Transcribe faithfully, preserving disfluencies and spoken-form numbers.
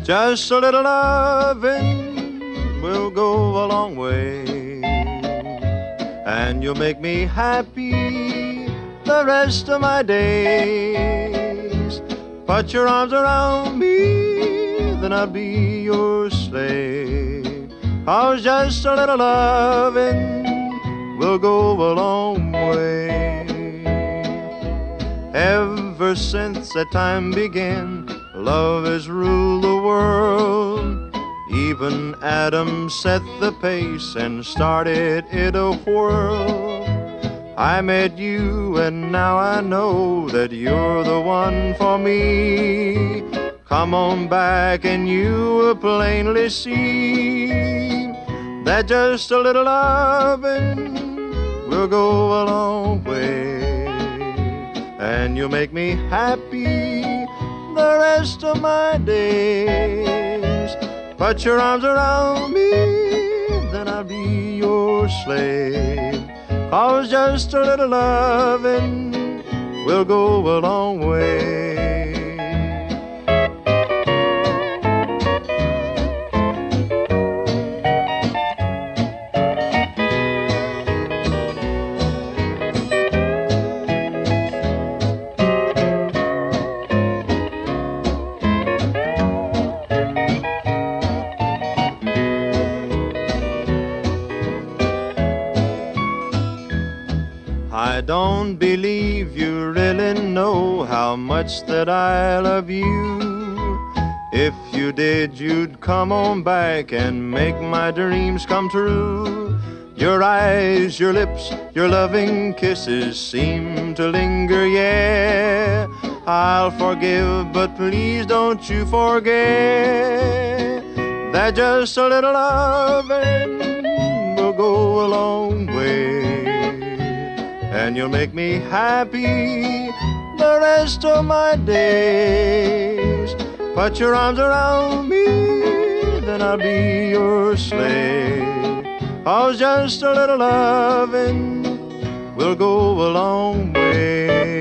Just a little loving will go a long way, and you'll make me happy the rest of my days. Put your arms around me, then I'll be your slave. 'Cause just a little loving will go a long way. Ever since that time began, love has ruled the world. Even Adam set the pace and started it a whirl. I met you and now I know that you're the one for me. Come on back and you will plainly see that just a little loving will go a long way, and you'll make me happy the rest of my days. Put your arms around me, then I'll be your slave. 'Cause just a little loving will go a long way. I don't believe you really know how much that I love you. If you did, you'd come on back and make my dreams come true. Your eyes, your lips, your loving kisses seem to linger, yeah. I'll forgive, but please don't you forget that just a little loving will go a long way, and you'll make me happy the rest of my days. Put your arms around me, then I'll be your slave. 'Cause just a little loving will go a long way.